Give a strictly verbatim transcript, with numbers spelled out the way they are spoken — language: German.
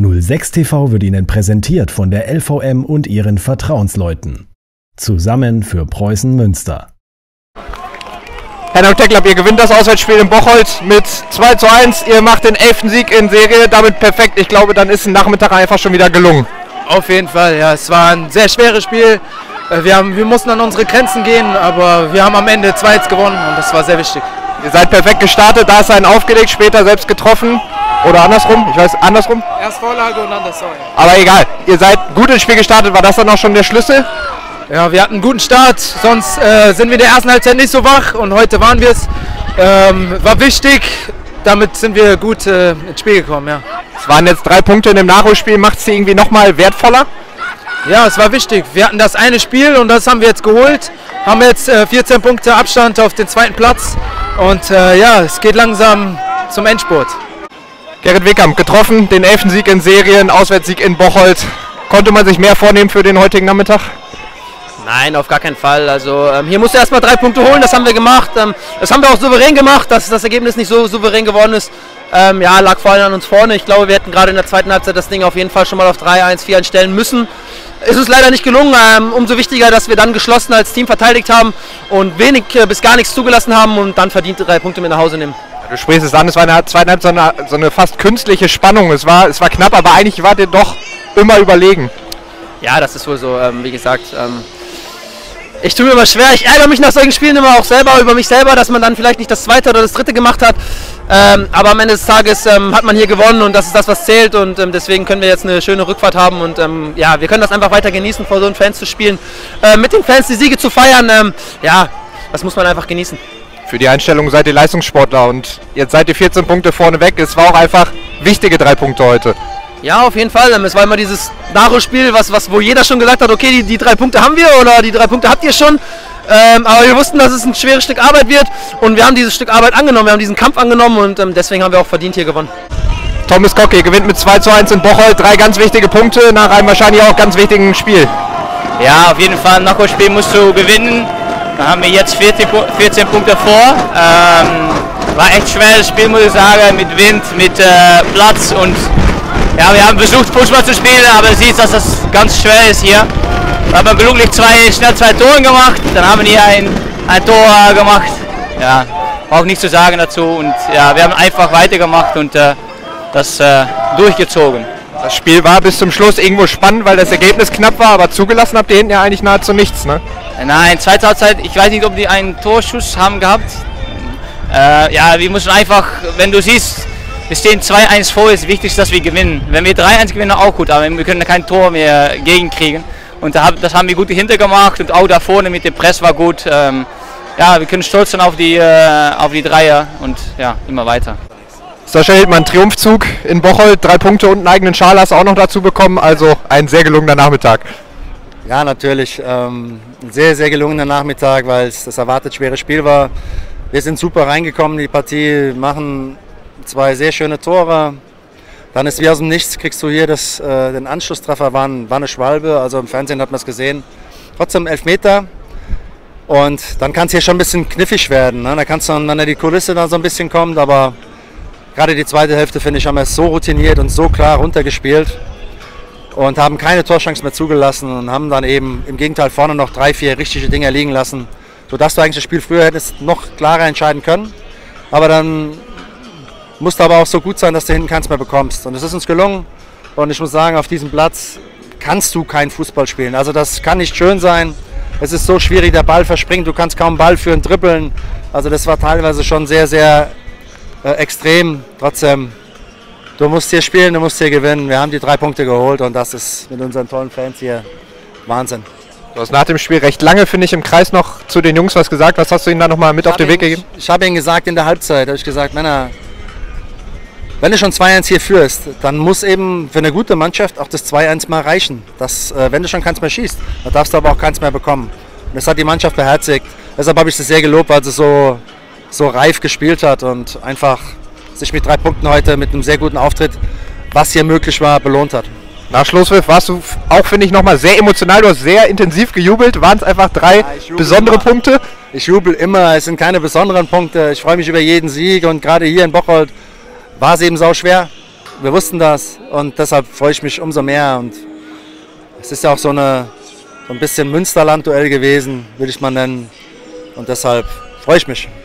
null sechs T V wird Ihnen präsentiert von der L V M und ihren Vertrauensleuten. Zusammen für Preußen Münster. Herr Nocteklub, ihr gewinnt das Auswärtsspiel in Bocholt mit zwei zu eins. Ihr macht den elften Sieg in Serie, damit perfekt. Ich glaube, dann ist ein Nachmittag einfach schon wieder gelungen. Auf jeden Fall, ja. Es war ein sehr schweres Spiel. Wir, haben, wir mussten an unsere Grenzen gehen, aber wir haben am Ende zwei eins gewonnen und das war sehr wichtig. Ihr seid perfekt gestartet, da ist einen aufgelegt, später selbst getroffen. Oder andersrum, ich weiß, andersrum. Erst Vorlage und dann das Tor. Aber egal, ihr seid gut ins Spiel gestartet. War das dann auch schon der Schlüssel? Ja, wir hatten einen guten Start, sonst äh, sind wir in der ersten Halbzeit nicht so wach und heute waren wir es. Ähm, war wichtig, damit sind wir gut äh, ins Spiel gekommen, ja. Es waren jetzt drei Punkte in dem Nachholspiel, macht es sie irgendwie nochmal wertvoller? Ja, es war wichtig. Wir hatten das eine Spiel und das haben wir jetzt geholt. Haben jetzt äh, vierzehn Punkte Abstand auf den zweiten Platz und äh, ja, es geht langsam zum Endspurt. Gerrit Wickamp getroffen, den elften Sieg in Serien, Auswärtssieg in Bocholt. Konnte man sich mehr vornehmen für den heutigen Nachmittag? Nein, auf gar keinen Fall. Also ähm, hier musste erstmal drei Punkte holen, das haben wir gemacht. Ähm, das haben wir auch souverän gemacht, dass das Ergebnis nicht so souverän geworden ist. Ähm, ja, lag vor allem an uns vorne. Ich glaube, wir hätten gerade in der zweiten Halbzeit das Ding auf jeden Fall schon mal auf drei eins, vier eins stellen müssen. Ist uns leider nicht gelungen. Ähm, umso wichtiger, dass wir dann geschlossen als Team verteidigt haben und wenig äh, bis gar nichts zugelassen haben und dann verdiente drei Punkte mit nach Hause nehmen. Du sprichst es an, es war in der zweiten Halbzeit so eine, so eine fast künstliche Spannung. Es war, es war knapp, aber eigentlich wart ihr doch immer überlegen. Ja, das ist wohl so. Ähm, wie gesagt, ähm, ich tue mir immer schwer. Ich ärgere mich nach solchen Spielen immer auch selber über mich selber, dass man dann vielleicht nicht das zweite oder das dritte gemacht hat. Ähm, aber am Ende des Tages ähm, hat man hier gewonnen und das ist das, was zählt. Und ähm, deswegen können wir jetzt eine schöne Rückfahrt haben. Und ähm, ja, wir können das einfach weiter genießen, vor so einen Fans zu spielen. Äh, mit den Fans die Siege zu feiern. Ähm, ja, das muss man einfach genießen. Für die Einstellung seid ihr Leistungssportler und jetzt seid ihr vierzehn Punkte vorne weg. Es war auch einfach wichtige drei Punkte heute. Ja, auf jeden Fall. Es war immer dieses Nachholspiel, was, was, wo jeder schon gesagt hat, okay, die, die drei Punkte haben wir oder die drei Punkte habt ihr schon. Ähm, aber wir wussten, dass es ein schweres Stück Arbeit wird und wir haben dieses Stück Arbeit angenommen, wir haben diesen Kampf angenommen und ähm, deswegen haben wir auch verdient hier gewonnen. Thomas Kocke gewinnt mit zwei zu eins in Bocholt, drei ganz wichtige Punkte nach einem wahrscheinlich auch ganz wichtigen Spiel. Ja, auf jeden Fall, ein Nachholspiel musst du gewinnen. Da haben wir jetzt vierzehn Punkte vor. Ähm, war echt schweres Spiel, muss ich sagen, mit Wind, mit äh, Platz und ja, wir haben versucht Fußball zu spielen, aber du siehst, dass das ganz schwer ist hier. Wir haben glücklich zwei, schnell zwei Tore gemacht, dann haben wir hier ein, ein Tor gemacht. Ja, auch nichts zu sagen dazu und ja, wir haben einfach weitergemacht und äh, das äh, durchgezogen. Das Spiel war bis zum Schluss irgendwo spannend, weil das Ergebnis knapp war, aber zugelassen habt ihr hinten ja eigentlich nahezu nichts, ne? Nein, zweite Halbzeit, ich weiß nicht, ob die einen Torschuss haben gehabt. Äh, ja, wir müssen einfach, wenn du siehst, wir stehen zwei eins vor, ist wichtig, dass wir gewinnen. Wenn wir drei eins gewinnen, auch gut, aber wir können kein Tor mehr gegenkriegen. Und das haben wir gut dahinter gemacht und auch da vorne mit dem Press war gut. Ähm, ja, wir können stolz sein auf die, äh, auf die Dreier und ja, immer weiter. Sascha Hildmann, Triumphzug in Bocholt, drei Punkte und einen eigenen Schal hast du auch noch dazu bekommen, also ein sehr gelungener Nachmittag. Ja, natürlich. Ähm, ein sehr, sehr gelungener Nachmittag, weil es das erwartet schwere Spiel war. Wir sind super reingekommen in die Partie, machen zwei sehr schöne Tore. Dann ist wie aus dem Nichts, kriegst du hier das, äh, den Anschlusstreffer, war, ein, war eine Schwalbe, also im Fernsehen hat man es gesehen. Trotzdem Elfmeter. Und dann kann es hier schon ein bisschen knifflig werden. Ne? Da kannst du, wenn da die Kulisse dann so ein bisschen kommt, aber gerade die zweite Hälfte, finde ich, haben wir es so routiniert und so klar runtergespielt und haben keine Torchance mehr zugelassen und haben dann eben im Gegenteil vorne noch drei, vier richtige Dinge liegen lassen, sodass du eigentlich das Spiel früher hättest noch klarer entscheiden können. Aber dann musst du aber auch so gut sein, dass du hinten keins mehr bekommst. Und es ist uns gelungen und ich muss sagen, auf diesem Platz kannst du kein Fußball spielen. Also das kann nicht schön sein. Es ist so schwierig, der Ball verspringt, du kannst kaum Ball führen, dribbeln. Also das war teilweise schon sehr, sehr äh, extrem. Trotzdem, du musst hier spielen, du musst hier gewinnen. Wir haben die drei Punkte geholt und das ist mit unseren tollen Fans hier Wahnsinn. Du hast nach dem Spiel recht lange, finde ich, im Kreis noch zu den Jungs was gesagt. Was hast du ihnen da nochmal mit auf den Weg gegeben? Ich, ich habe ihnen gesagt in der Halbzeit, habe ich gesagt, Männer, wenn du schon zwei eins hier führst, dann muss eben für eine gute Mannschaft auch das zwei eins mal reichen. Das, äh, wenn du schon keins mehr schießt, dann darfst du aber auch keins mehr bekommen. Und das hat die Mannschaft beherzigt. Deshalb habe ich sie sehr gelobt, weil sie so, so reif gespielt hat und einfach sich mit drei Punkten heute mit einem sehr guten Auftritt, was hier möglich war, belohnt hat. Nach Schlusspfiff warst du auch, finde ich, nochmal sehr emotional. Du hast sehr intensiv jubelt. Waren es einfach drei ja, besondere immer. Punkte? Ich jubel immer. Es sind keine besonderen Punkte. Ich freue mich über jeden Sieg und gerade hier in Bocholt war es eben sau schwer. wir wussten das und deshalb freue ich mich umso mehr. Und es ist ja auch so, eine, so ein bisschen Münsterland-Duell gewesen, würde ich mal nennen. Und deshalb freue ich mich.